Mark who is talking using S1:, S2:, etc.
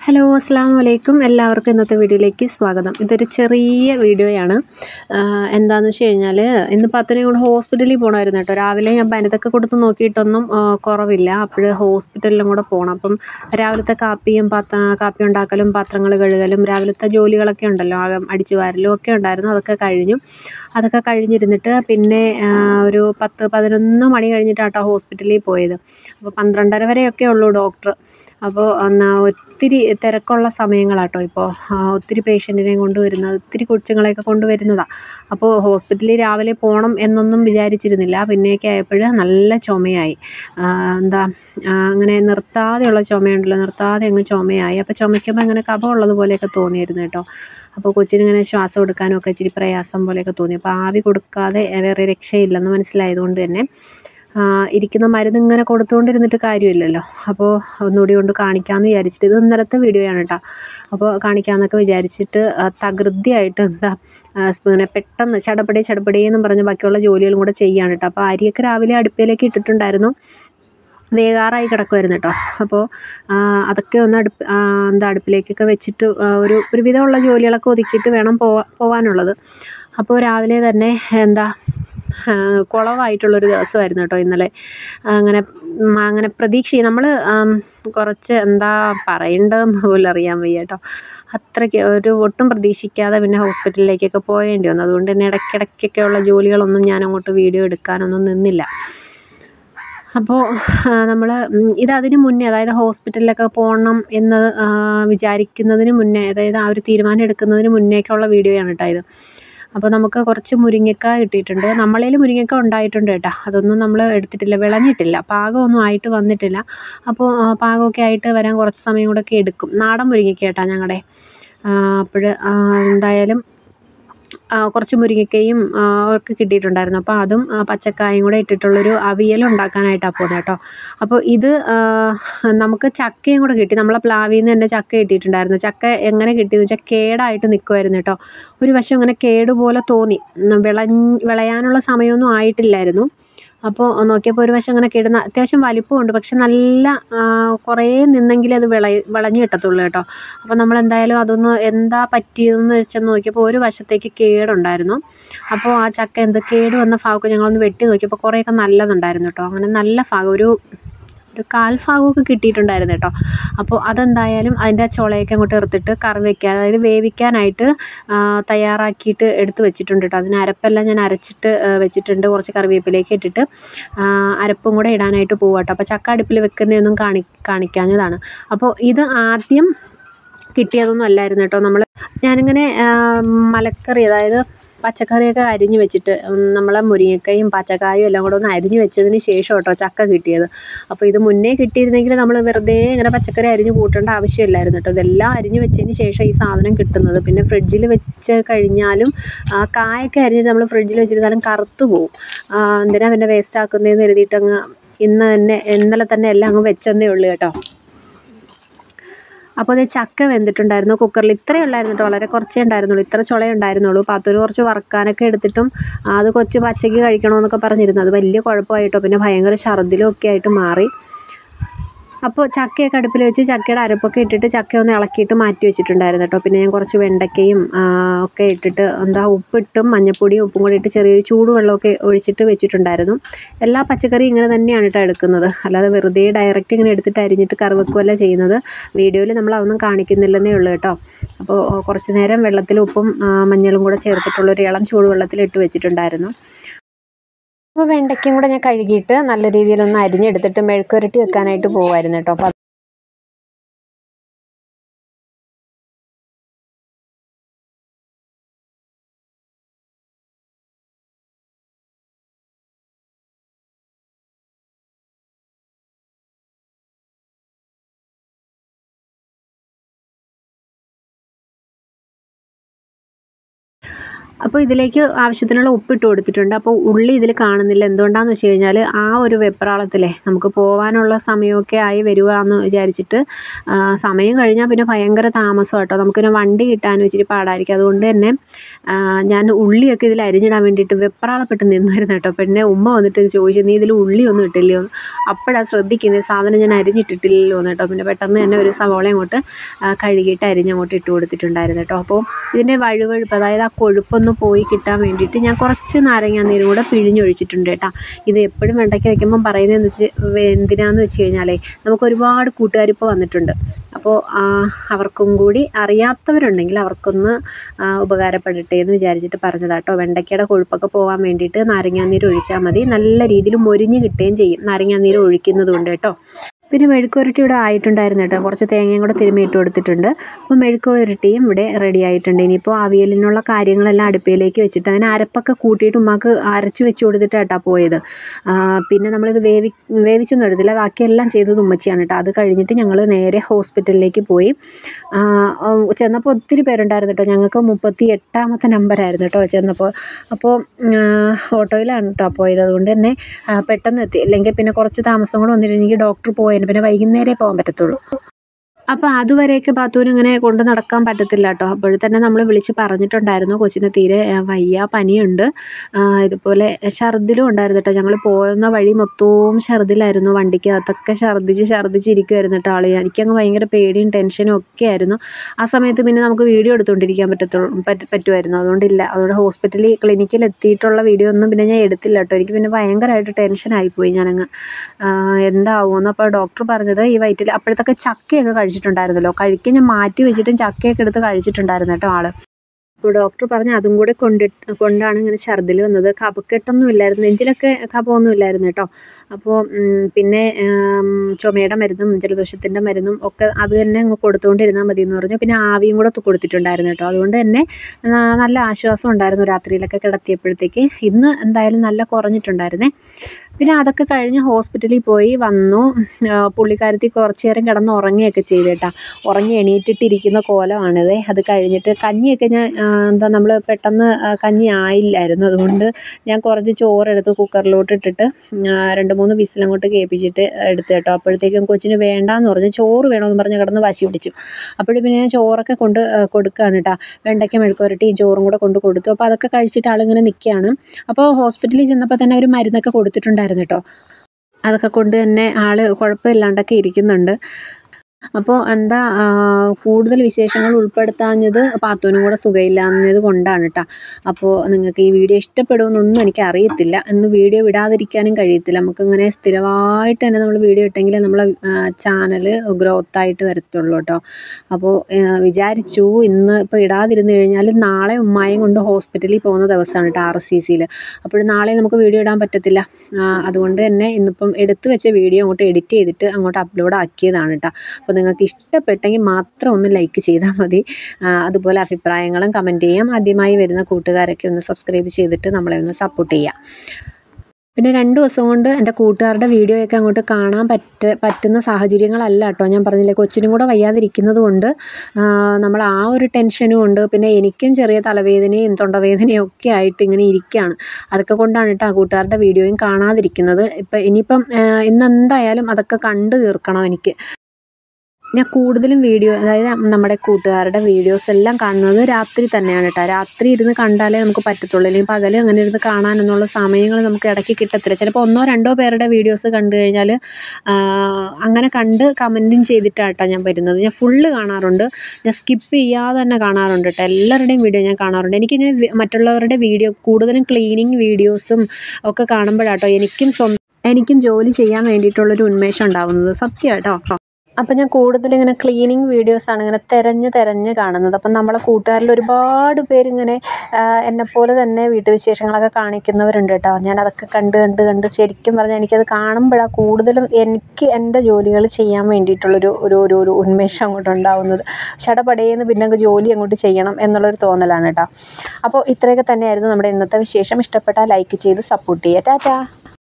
S1: Hello അസ്സാം വലൈക്കും എല്ലാവർക്കും ഇന്നത്തെ വീഡിയോയിലേക്ക് സ്വാഗതം. ഇതൊരു ചെറിയ വീഡിയോയാണ്. എന്താണെന്ന് വെച്ച് കഴിഞ്ഞാൽ ഇന്ന് 10 കൂടെ ഹോസ്പിറ്റലിൽ പോകണമായിരുന്നു കേട്ടോ. രാവിലെ ഞാൻ മരുന്നൊക്കെ കൊടുത്ത് നോക്കിയിട്ടൊന്നും കുറവില്ല. അപ്പോൾ ഹോസ്പിറ്റലിലും കൂടെ പോകണം. അപ്പം രാവിലത്തെ കാപ്പി ഉണ്ടാക്കലും പാത്രങ്ങൾ കഴുകലും രാവിലത്തെ ജോലികളൊക്കെ ഉണ്ടല്ലോ, അടിച്ചു വാരലും ഒക്കെ ഉണ്ടായിരുന്നു. അതൊക്കെ കഴിഞ്ഞിരുന്നിട്ട് പിന്നെ ഒരു 10-11 മണി കഴിഞ്ഞിട്ടാട്ടോ ഹോസ്പിറ്റലിൽ പോയത്. അപ്പോൾ 12:30 വരെയൊക്കെ ഉള്ളൂ ഡോക്ടർ. അപ്പോൾ ഒത്തിരി തിരക്കുള്ള സമയങ്ങളാട്ടോ ഇപ്പോൾ. ഒത്തിരി പേഷ്യൻറ്റിനെയും കൊണ്ടുവരുന്നത്, ഒത്തിരി കൊച്ചുങ്ങളെയൊക്കെ കൊണ്ടുവരുന്നതാണ്. അപ്പോൾ ഹോസ്പിറ്റലിൽ രാവിലെ പോകണം എന്നൊന്നും വിചാരിച്ചിരുന്നില്ല. പിന്നെയൊക്കെ ആയപ്പോൾ നല്ല ചുമയായി. അങ്ങനെ നിർത്താതെയുള്ള ചുമയുണ്ടല്ലോ, നിർത്താതെ അങ്ങ് ചുമയായി. അപ്പോൾ ചുമയ്ക്കുമ്പോൾ അങ്ങനെ കഫം ഉള്ളതുപോലെയൊക്കെ തോന്നിയിരുന്നു കേട്ടോ. അപ്പോൾ കൊച്ചിനിങ്ങനെ ശ്വാസം എടുക്കാനൊക്കെ ഇച്ചിരി പ്രയാസം പോലെയൊക്കെ തോന്നി. അപ്പോൾ ആവി കൊടുക്കാതെ വേറെ രക്ഷയില്ലെന്ന് മനസ്സിലായതുകൊണ്ട് തന്നെ ഇരിക്കുന്ന മരുന്ന് ഇങ്ങനെ കൊടുത്തുകൊണ്ടിരുന്നിട്ട് കാര്യമില്ലല്ലോ. അപ്പോൾ ഒന്നുകൂടി കൊണ്ട് കാണിക്കാമെന്ന് വിചാരിച്ചിട്ട്, ഇത് ഇന്നലത്തെ വീഡിയോയാണ് കേട്ടോ. അപ്പോൾ കാണിക്കാമെന്നൊക്കെ വിചാരിച്ചിട്ട് തകൃതിയായിട്ട് ഇങ്ങനെ പെട്ടെന്ന് ചടപടേന്നും പറഞ്ഞ് ബാക്കിയുള്ള ജോലികളും കൂടെ ചെയ്യുകയാണ് കേട്ടോ. അപ്പോൾ അരിയൊക്കെ രാവിലെ അടുപ്പിലേക്ക് ഇട്ടിട്ടുണ്ടായിരുന്നു, വേകാറായി കിടക്കുമായിരുന്നു കേട്ടോ. അപ്പോൾ അതൊക്കെ ഒന്ന് അടുപ്പിലേക്കൊക്കെ വെച്ചിട്ട് ഒരുവിധമുള്ള ജോലികളൊക്കെ ഒതുക്കിയിട്ട് വേണം പോവാനുള്ളത്. അപ്പോൾ രാവിലെ തന്നെ കുളമായിട്ടുള്ളൊരു ദിവസമായിരുന്നു കേട്ടോ ഇന്നലെ. അങ്ങനെ നമ്മൾ കുറച്ച് പറയേണ്ടതെന്ന് പോലും അറിയാൻ വയ്യ കേട്ടോ. അത്രയ്ക്ക് ഒട്ടും പ്രതീക്ഷിക്കാതെ പിന്നെ ഹോസ്പിറ്റലിലേക്കൊക്കെ പോകേണ്ടി വന്നു. അതുകൊണ്ട് തന്നെ ഇടയ്ക്കൊക്കെയുള്ള ജോലികളൊന്നും ഞാൻ അങ്ങോട്ട് വീഡിയോ എടുക്കാനൊന്നും നിന്നില്ല. അപ്പോൾ അതിന് മുന്നേ, അതായത് ഹോസ്പിറ്റലിലൊക്കെ പോകണം എന്ന് വിചാരിക്കുന്നതിന് മുന്നേ, അതായത് ആ ഒരു തീരുമാനം എടുക്കുന്നതിന് മുന്നേക്കുള്ള വീഡിയോയാണ് കേട്ടോ ഇത്. അപ്പോൾ നമുക്ക് കുറച്ച് മുരിങ്ങക്ക കിട്ടിയിട്ടുണ്ട്. നമ്മളേൽ മുരിങ്ങക്ക ഉണ്ടായിട്ടുണ്ട് കേട്ടോ. അതൊന്നും നമ്മൾ എടുത്തിട്ടില്ല, വിളഞ്ഞിട്ടില്ല, പാകമൊന്നും ആയിട്ട് വന്നിട്ടില്ല. അപ്പോൾ പാകമൊക്കെ ആയിട്ട് വരാൻ കുറച്ച് സമയം കൂടെ ഒക്കെ എടുക്കും. നാടൻ മുരിങ്ങക്ക കേട്ടോ ഞങ്ങളുടെ. അപ്പോൾ എന്തായാലും കുറച്ച് മുരിങ്ങക്കയും ഒക്കെ കിട്ടിയിട്ടുണ്ടായിരുന്നു. അപ്പോൾ അതും പച്ചക്കായും കൂടെ ഇട്ടിട്ടുള്ളൊരു അവിയൽ ഉണ്ടാക്കാനായിട്ടാണ് പോകുന്നത് കേട്ടോ. അപ്പോൾ ഇത് നമുക്ക് ചക്കയും കൂടെ കിട്ടി. നമ്മളെ പ്ലാവിൽ നിന്ന് തന്നെ ചക്ക കിട്ടിയിട്ടുണ്ടായിരുന്നു. ചക്ക എങ്ങനെ കിട്ടിയെന്ന് വെച്ചാൽ കേടായിട്ട് നിൽക്കുമായിരുന്നു കേട്ടോ. ഒരു വശം ഇങ്ങനെ കേടുപോലെ തോന്നി, വിളയാനുള്ള സമയമൊന്നും ആയിട്ടില്ലായിരുന്നു. അപ്പോൾ നോക്കിയപ്പോൾ ഒരു വശം അങ്ങനെ കിടന്ന അത്യാവശ്യം വലിപ്പമുണ്ട്, പക്ഷെ നല്ല കുറേ നിന്നെങ്കിലേ അത് വിളഞ്ഞ് കിട്ടത്തുള്ളൂ കേട്ടോ. അപ്പോൾ നമ്മളെന്തായാലും അതൊന്ന് എന്താ പറ്റിയതെന്ന് വെച്ചെന്ന് നോക്കിയപ്പോൾ ഒരു വശത്തേക്ക് കേടുണ്ടായിരുന്നു. അപ്പോൾ ആ ചക്ക കേട് വന്ന ഭാഗമൊക്കെ ഞങ്ങളൊന്ന് വെട്ടി നോക്കിയപ്പോൾ കുറേയൊക്കെ നല്ലതുണ്ടായിരുന്നു കേട്ടോ. അങ്ങനെ നല്ല ഭാഗം ഒരു 1/4 ഭാഗമൊക്കെ കിട്ടിയിട്ടുണ്ടായിരുന്നു കേട്ടോ. അപ്പോൾ അതെന്തായാലും അതിൻ്റെ ചുളയൊക്കെ അങ്ങോട്ട് എടുത്തിട്ട് കറി വയ്ക്കാൻ, അതായത് വേവിക്കാനായിട്ട് തയ്യാറാക്കിയിട്ട് എടുത്ത് വെച്ചിട്ടുണ്ട് കേട്ടോ. അതിന് അരപ്പെല്ലാം ഞാൻ അരച്ചിട്ട് വെച്ചിട്ടുണ്ട്. കുറച്ച് കറിവേപ്പിലേക്ക് ഇട്ടിട്ട് അരപ്പും കൂടെ ഇടാനായിട്ട് പോവാം കേട്ടോ. അപ്പോൾ ചക്ക അടുപ്പിൽ വെക്കുന്നതൊന്നും കാണിക്കാഞ്ഞതാണ്. അപ്പോൾ ഇത് ആദ്യം കിട്ടിയതൊന്നും അല്ലായിരുന്നു കേട്ടോ. ഞാനിങ്ങനെ മലക്കറി, അതായത് പച്ചക്കറിയൊക്കെ അരിഞ്ഞ് വെച്ചിട്ട് നമ്മളെ മുരിങ്ങക്കയും പച്ചക്കായും എല്ലാം കൂടെ ഒന്ന് അരിഞ്ഞ് വെച്ചതിന് ശേഷം കേട്ടോ ചക്ക കിട്ടിയത്. അപ്പോൾ ഇത് മുന്നേ കിട്ടിയിരുന്നെങ്കിൽ നമ്മൾ വെറുതെ ഇങ്ങനെ പച്ചക്കറി അരിഞ്ഞ് കൂട്ടേണ്ട ആവശ്യമില്ലായിരുന്നു കേട്ടോ. ഇതെല്ലാം അരിഞ്ഞ് വെച്ചതിന് ശേഷം ഈ സാധനം കിട്ടുന്നത്. പിന്നെ ഫ്രിഡ്ജിൽ വെച്ച് കഴിഞ്ഞാലും കായൊക്കെ അരിഞ്ഞിട്ട് നമ്മൾ ഫ്രിഡ്ജിൽ വെച്ചിരുന്നാലും കറുത്തു പോവും. എന്തിനാ പിന്നെ വേസ്റ്റ് ആക്കുന്നതെന്ന് കരുതിയിട്ട് ഇന്നലെ തന്നെ എല്ലാം അങ്ങ് വെച്ചെന്നേ ഉള്ളൂ കേട്ടോ. അപ്പോൾ അത് ചക്ക വെന്തിട്ടുണ്ടായിരുന്നു കുക്കറിൽ. ഇത്രയേ ഉള്ളായിരുന്നു കേട്ടോ, വളരെ കുറച്ചേ ഉണ്ടായിരുന്നുള്ളൂ, ഇത്ര ചുളയേ ഉണ്ടായിരുന്നുള്ളൂ. പാത്തൂര് കുറച്ച് വറുക്കാനൊക്കെ എടുത്തിട്ടും അത് കൊച്ച് പച്ചയ്ക്ക് കഴിക്കണമെന്നൊക്കെ പറഞ്ഞിരുന്നു. അത് വലിയ കുഴപ്പമായിട്ടോ, പിന്നെ ഭയങ്കര ഛർദ്ദിലും ഒക്കെ ആയിട്ട് മാറി. അപ്പോൾ ചക്കയൊക്കെ അടുപ്പിൽ വെച്ച് ചക്കയുടെ അരപ്പൊക്കെ ഇട്ടിട്ട് ചക്ക ഒന്ന് ഇളക്കിയിട്ട് മാറ്റി വെച്ചിട്ടുണ്ടായിരുന്നു കേട്ടോ. പിന്നെ ഞാൻ കുറച്ച് വെണ്ടയ്ക്കയും ഒക്കെ ഇട്ടിട്ട് ഉപ്പിട്ടും മഞ്ഞൾപ്പൊടിയും ഉപ്പും കൂടി ഇട്ട് ചെറിയൊരു ചൂടുവെള്ളമൊക്കെ ഒഴിച്ചിട്ട് വെച്ചിട്ടുണ്ടായിരുന്നു. എല്ലാ പച്ചക്കറിയും ഇങ്ങനെ തന്നെയാണ് കേട്ടോ എടുക്കുന്നത്, അല്ലാതെ വെറുതെ ഡയറക്റ്റ് ഇങ്ങനെ എടുത്തിട്ട് അരിഞ്ഞിട്ട് കറി വെക്കുകയല്ല ചെയ്യുന്നത്. വീഡിയോയിൽ നമ്മൾ അതൊന്നും കാണിക്കുന്നില്ലെന്നേ ഉള്ളൂ കേട്ടോ. അപ്പോൾ കുറച്ച് നേരം വെള്ളത്തിൽ ഉപ്പും മഞ്ഞളും കൂടെ ചേർത്തിട്ടുള്ളൊരു ഇളം ചൂടുവെള്ളത്തിൽ ഇട്ട് വെച്ചിട്ടുണ്ടായിരുന്നു. അപ്പോൾ വെണ്ടയ്ക്കയും കൂടെ ഞാൻ കഴുകിയിട്ട് നല്ല രീതിയിലൊന്ന് അരിഞ്ഞെടുത്തിട്ട് മെഴുക്കുരട്ടി വെക്കാനായിട്ട് പോകുമായിരുന്നു കേട്ടോ. അപ്പോൾ അപ്പോൾ ഇതിലേക്ക് ആവശ്യത്തിനുള്ള ഉപ്പിട്ട് കൊടുത്തിട്ടുണ്ട്. അപ്പോൾ ഉള്ളി ഇതിൽ കാണുന്നില്ല. എന്തുകൊണ്ടാണെന്ന് വെച്ച് കഴിഞ്ഞാൽ ആ ഒരു വെപ്രാളത്തിലേ നമുക്ക് പോകാനുള്ള സമയമൊക്കെ ആയി വരുവാന്ന് വിചാരിച്ചിട്ട് സമയം കഴിഞ്ഞാൽ പിന്നെ ഭയങ്കര താമസം കേട്ടോ. നമുക്കിങ്ങനെ വണ്ടി കിട്ടാനും ഇച്ചിരി പാടായിരിക്കും. അതുകൊണ്ട് തന്നെ ഞാൻ ഉള്ളിയൊക്കെ ഇതിൽ അരിഞ്ഞിടാൻ വേണ്ടിയിട്ട് വെപ്രാളപ്പെട്ട് നിന്നായിരുന്നു കേട്ടോ. പിന്നെ ഉമ്മ വന്നിട്ട് ചോദിച്ചു, നീ ഇതിൽ ഉള്ളിയൊന്നും ഇട്ടില്ലയോ? അപ്പോഴാണ് ശ്രദ്ധിക്കുന്നത് സാധനം ഞാൻ അരിഞ്ഞിട്ടിട്ടില്ലല്ലോ എന്ന് കേട്ടോ. പിന്നെ പെട്ടെന്ന് തന്നെ ഒരു സവോള അങ്ങോട്ട് കഴുകിയിട്ട് അരിഞ്ഞങ്ങോട്ട് ഇട്ട് കൊടുത്തിട്ടുണ്ടായിരുന്നു കേട്ടോ. അപ്പോൾ ഇതിൻ്റെ വഴുവഴുപ്പ്, അതായത് ആ കൊഴുപ്പൊന്ന് പോയി കിട്ടാൻ വേണ്ടിയിട്ട് ഞാൻ കുറച്ച് നാരങ്ങാനീരും കൂടെ പിഴിഞ്ഞൊഴിച്ചിട്ടുണ്ട് കേട്ടോ. ഇത് എപ്പോഴും വെണ്ടയ്ക്ക വയ്ക്കുമ്പം പറയുന്നതെന്ന് എന്തിനാന്ന് വെച്ച് കഴിഞ്ഞാലേ നമുക്ക് ഒരുപാട് കൂട്ടുകാരിപ്പോൾ വന്നിട്ടുണ്ട്. അപ്പോൾ അവർക്കും കൂടി അറിയാത്തവരുണ്ടെങ്കിൽ അവർക്കൊന്ന് ഉപകാരപ്പെടട്ടെ എന്ന് വിചാരിച്ചിട്ട് പറഞ്ഞതാട്ടോ. വെണ്ടയ്ക്കയുടെ കൊഴുപ്പൊക്കെ പോകാൻ വേണ്ടിയിട്ട് നാരങ്ങാനീര് ഒഴിച്ചാൽ മതി. നല്ല രീതിയിൽ മൊരിഞ്ഞ് കിട്ടുകയും ചെയ്യും നാരങ്ങാനീര് ഒഴിക്കുന്നത് കൊണ്ട് കേട്ടോ. പിന്നെ മെഴുക്കുവരട്ടി ഇവിടെ ആയിട്ടുണ്ടായിരുന്നു കേട്ടോ. കുറച്ച് തേങ്ങയും കൂടെ തിരുമ്മി ഇട്ട് കൊടുത്തിട്ടുണ്ട്. അപ്പോൾ മെഴുക്കുവരട്ടിയും ഇവിടെ റെഡി ആയിട്ടുണ്ട്. ഇനിയിപ്പോൾ അവിയലിനുള്ള കാര്യങ്ങളെല്ലാം അടുപ്പയിലേക്ക് വെച്ചിട്ട് അതിന് അരപ്പൊക്കെ കൂട്ടിയിട്ട് ഉമ്മാക്ക് അരച്ച് വെച്ച് കൊടുത്തിട്ടാണ് പോയത്. പിന്നെ നമ്മളിത് വേവിച്ചൊന്നും എടുത്തില്ല. ബാക്കിയെല്ലാം ചെയ്തത് ഉമ്മച്ചിയാണ് കേട്ടോ. അത് കഴിഞ്ഞിട്ട് ഞങ്ങൾ നേരെ ഹോസ്പിറ്റലിലേക്ക് പോയി. ചെന്നപ്പോൾ ഒത്തിരി പേരുണ്ടായിരുന്നു കേട്ടോ. ഞങ്ങൾക്ക് 38ാമത്തെ നമ്പറായിരുന്നു കേട്ടോ ചെന്നപ്പോൾ. അപ്പോൾ ഓട്ടോയിലാണ് കേട്ടോ പോയത്. അതുകൊണ്ട് തന്നെ പെട്ടെന്ന് എത്തി. അല്ലെങ്കിൽ പിന്നെ കുറച്ച് താമസം കൂടെ വന്നിരുന്നെങ്കിൽ ഡോക്ടർ പോയി. പിന്നെ വൈകുന്നേരമേ പോകാൻ പറ്റത്തുള്ളൂ. അപ്പോൾ അതുവരെയൊക്കെ പാത്തൂന് ഇങ്ങനെ കൊണ്ട് നടക്കാൻ പറ്റത്തില്ല കേട്ടോ. അപ്പോഴും തന്നെ നമ്മൾ വിളിച്ച് പറഞ്ഞിട്ടുണ്ടായിരുന്നു കൊച്ചിന് തീരെ വയ്യ, പനിയുണ്ട്, ഇതുപോലെ ഛർദിലും ഉണ്ടായിരുന്നു കേട്ടോ. ഞങ്ങൾ പോകുന്ന വഴി മൊത്തവും ഛർദിലായിരുന്നു. വണ്ടിക്കകത്തൊക്കെ ഛർദിച്ചിരിക്കുമായിരുന്നു കേട്ടോ ആൾ. എനിക്കങ്ങ് ഭയങ്കര പേടിയും ടെൻഷനും ഒക്കെ ആയിരുന്നു. ആ സമയത്ത് പിന്നെ നമുക്ക് വീഡിയോ എടുത്തുകൊണ്ടിരിക്കാൻ പറ്റുമായിരുന്നു. അതുകൊണ്ട് ഹോസ്പിറ്റലിൽ ക്ലിനിക്കിൽ എത്തിയിട്ടുള്ള വീഡിയോ ഒന്നും പിന്നെ ഞാൻ എടുത്തില്ല കേട്ടോ. എനിക്ക് പിന്നെ ഭയങ്കരമായിട്ട് ടെൻഷനായിപ്പോയി ഞാനങ്ങ് എന്താവുമെന്ന്. അപ്പോൾ ഡോക്ടർ പറഞ്ഞത് ഈ വയറ്റിൽ അപ്പോഴത്തൊക്കെ ചക്കയൊക്കെ കഴിച്ചിട്ടുണ്ടായിരുന്നല്ലോ. കഴിക്കാൻ ഞാൻ മാറ്റി വെച്ചിട്ടും ചക്കയൊക്കെ എടുത്ത് കഴിച്ചിട്ടുണ്ടായിരുന്നു കേട്ടോ ആൾ. അപ്പോൾ ഡോക്ടർ പറഞ്ഞ് അതും കൂടെ കൊണ്ടാണ് ഇങ്ങനെ ഛർദിൽ വന്നത്. കഫക്കെട്ടൊന്നും ഇല്ലായിരുന്നു, നെഞ്ചിലൊക്കെ കഫമൊന്നും ഇല്ലായിരുന്നു കേട്ടോ. അപ്പോൾ പിന്നെ ചുമയുടെ മരുന്നും ജലദോഷത്തിൻ്റെ മരുന്നും ഒക്കെ അത് തന്നെ അങ്ങ് കൊടുത്തുകൊണ്ടിരുന്നാൽ മതി എന്ന് പറഞ്ഞു. പിന്നെ ആവിയും കൂടെ കൊടുത്തിട്ടുണ്ടായിരുന്നു കേട്ടോ. അതുകൊണ്ട് തന്നെ നല്ല ആശ്വാസം ഉണ്ടായിരുന്നു രാത്രിയിലൊക്കെ കിടത്തിയപ്പോഴത്തേക്ക്. ഇന്ന് എന്തായാലും നല്ല കുറഞ്ഞിട്ടുണ്ടായിരുന്നേ. പിന്നെ അതൊക്കെ കഴിഞ്ഞ് ഹോസ്പിറ്റലിൽ പോയി വന്നു. പുള്ളിക്കാരത്തി കുറച്ച് നേരം കിടന്ന് ഉറങ്ങുകയൊക്കെ ചെയ്തു കേട്ടോ. ഉറങ്ങി എണീറ്റിട്ടിരിക്കുന്ന കോലമാണിത്. അത് കഴിഞ്ഞിട്ട് കഞ്ഞിയൊക്കെ ഞാൻ നമ്മൾ പെട്ടെന്ന് കഞ്ഞി ആയില്ലായിരുന്നു. അതുകൊണ്ട് ഞാൻ കുറച്ച് ചോറെടുത്ത് കുക്കറിലോട്ട് ഇട്ടിട്ട് 2-3 വിസിലങ്ങോട്ട് കേൾപ്പിച്ചിട്ട് എടുത്ത് കേട്ടോ. അപ്പോഴത്തേക്കും കൊച്ചിന് വേണ്ടാന്ന് പറഞ്ഞു. ചോറ് വേണമെന്ന് പറഞ്ഞ് കിടന്ന് വാശി പിടിച്ചു. അപ്പോഴും പിന്നെ ഞാൻ ചോറൊക്കെ കൊണ്ട് കൊടുക്കുകയാണ് കേട്ടോ. വെണ്ടയ്ക്ക മെഴുക്കുവരട്ടിയും ചോറും കൂടെ കൊണ്ട് കൊടുത്തു. അപ്പോൾ അതൊക്കെ കഴിച്ചിട്ട് ആളിങ്ങനെ നിൽക്കുകയാണ്. അപ്പോൾ ഹോസ്പിറ്റലിൽ ചെന്നപ്പോൾ തന്നെ അവർ മരുന്നൊക്കെ കൊടുത്തിട്ടുണ്ടായിരുന്നു കേട്ടോ. അതൊക്കെ കൊണ്ട് തന്നെ ആൾ കുഴപ്പമില്ലാണ്ടൊക്കെ ഇരിക്കുന്നുണ്ട്. അപ്പോൾ എന്താ കൂടുതൽ വിശേഷങ്ങൾ ഉൾപ്പെടുത്താഞ്ഞത് പാത്തുവിനും കൂടെ സുഖമില്ലാഞ്ഞത് കൊണ്ടാണ് കേട്ടോ. അപ്പോൾ നിങ്ങൾക്ക് ഈ വീഡിയോ ഇഷ്ടപ്പെടുമെന്നൊന്നും എനിക്കറിയത്തില്ല. ഇന്ന് വീഡിയോ വിടാതിരിക്കാനും കഴിയത്തില്ല. നമുക്കിങ്ങനെ സ്ഥിരമായിട്ട് തന്നെ നമ്മൾ വീഡിയോ ഇട്ടെങ്കിലേ നമ്മളെ ചാനൽ ഗ്രോത്തായിട്ട് വരത്തുള്ളൂ കേട്ടോ. അപ്പോൾ വിചാരിച്ചു ഇന്ന് ഇപ്പോൾ ഇടാതിരുന്ന് കഴിഞ്ഞാൽ നാളെ ഉമ്മായും കൊണ്ട് ഹോസ്പിറ്റലിൽ പോകുന്ന ദിവസമാണ് കേട്ടോ, RCCയിൽ. അപ്പോൾ നാളെ നമുക്ക് വീഡിയോ ഇടാൻ പറ്റത്തില്ല. അതുകൊണ്ട് തന്നെ ഇന്നിപ്പം എടുത്തു വെച്ച വീഡിയോ അങ്ങോട്ട് എഡിറ്റ് ചെയ്തിട്ട് അങ്ങോട്ട് അപ്ലോഡ് ആക്കിയതാണ് കേട്ടോ. അപ്പോൾ നിങ്ങൾക്ക് ഇഷ്ടപ്പെട്ടെങ്കിൽ മാത്രം ഒന്ന് ലൈക്ക് ചെയ്താൽ മതി. അതുപോലെ അഭിപ്രായങ്ങളും കമൻറ്റ് ചെയ്യാം. ആദ്യമായി വരുന്ന കൂട്ടുകാരൊക്കെ ഒന്ന് സബ്സ്ക്രൈബ് ചെയ്തിട്ട് നമ്മളെ ഒന്ന് സപ്പോർട്ട് ചെയ്യാം. പിന്നെ 2 ദിവസം കൊണ്ട് എൻ്റെ കൂട്ടുകാരുടെ വീഡിയോയൊക്കെ അങ്ങോട്ട് കാണാൻ പറ്റുന്ന സാഹചര്യങ്ങളല്ല കേട്ടോ. ഞാൻ പറഞ്ഞില്ലേ കൊച്ചിനും കൂടെ വയ്യാതിരിക്കുന്നത് കൊണ്ട് നമ്മൾ ആ ഒരു ടെൻഷനും ഉണ്ട്. പിന്നെ എനിക്കും ചെറിയ തലവേദനയും തൊണ്ടവേദനയും ഒക്കെ ആയിട്ട് ഇങ്ങനെ ഇരിക്കുകയാണ്. അതൊക്കെ കൊണ്ടാണ് കേട്ടോ കൂട്ടുകാരുടെ വീഡിയോയും കാണാതിരിക്കുന്നത്. ഇനിയിപ്പം ഇന്നെന്തായാലും അതൊക്കെ കണ്ടു തീർക്കണം എനിക്ക്. ഞാൻ കൂടുതലും വീഡിയോ, അതായത് നമ്മുടെ കൂട്ടുകാരുടെ വീഡിയോസ് എല്ലാം കാണുന്നത് രാത്രി തന്നെയാണ് കേട്ടോ. രാത്രി ഇരുന്ന് കണ്ടാലേ നമുക്ക് പറ്റത്തുള്ളൂ. അല്ലെങ്കിൽ പകൽ അങ്ങനെ ഇരുന്ന് കാണാനെന്നുള്ള സമയങ്ങൾ നമുക്ക് ഇടയ്ക്ക് കിട്ടത്തില്ല. ചിലപ്പോൾ 1-2 പേരുടെ വീഡിയോസ് കണ്ടു കഴിഞ്ഞാൽ അങ്ങനെ കണ്ട് കമൻറ്റും ചെയ്തിട്ടാണ് കേട്ടോ ഞാൻ വരുന്നത്. ഞാൻ ഫുള്ള് കാണാറുണ്ട്. ഞാൻ സ്കിപ്പ് ചെയ്യാതെ തന്നെ കാണാറുണ്ട് കേട്ടോ. എല്ലാവരുടെയും വീഡിയോ ഞാൻ കാണാറുണ്ട്. എനിക്കിങ്ങനെ മറ്റുള്ളവരുടെ വീഡിയോ, കൂടുതലും ക്ലീനിങ് വീഡിയോസും ഒക്കെ കാണുമ്പോഴാട്ടോ എനിക്കും ജോലി ചെയ്യാൻ വേണ്ടിയിട്ടുള്ളൊരു ഉന്മേഷം ഉണ്ടാവുന്നത്. സത്യം കേട്ടോ. അപ്പം ഞാൻ കൂടുതലിങ്ങനെ ക്ലീനിങ് വീഡിയോസാണ് ഇങ്ങനെ തിരഞ്ഞ് കാണുന്നത്. അപ്പം നമ്മളെ കൂട്ടുകാരിൽ ഒരുപാട് പേരിങ്ങനെ എന്നെപ്പോലെ തന്നെ വീട്ടുവിശേഷങ്ങളൊക്കെ കാണിക്കുന്നവരുണ്ട് കേട്ടോ. ഞാനതൊക്കെ കണ്ട് ശരിക്കും പറഞ്ഞാൽ എനിക്കത് കാണുമ്പോഴാണ് കൂടുതലും എനിക്ക് എൻ്റെ ജോലികൾ ചെയ്യാൻ വേണ്ടിയിട്ടുള്ളൊരു ഉന്മേഷം അങ്ങോട്ട് ഉണ്ടാവുന്നത്. ചടപടേന്ന് പിന്നെ ജോലി അങ്ങോട്ട് ചെയ്യണം എന്നുള്ളൊരു തോന്നലാണ് കേട്ടോ. അപ്പോൾ ഇത്രയൊക്കെ തന്നെയായിരുന്നു നമ്മുടെ ഇന്നത്തെ വിശേഷം. ഇഷ്ടപ്പെട്ടാൽ ലൈക്ക് ചെയ്ത് സപ്പോർട്ട് ചെയ്യുക. ടാറ്റാ.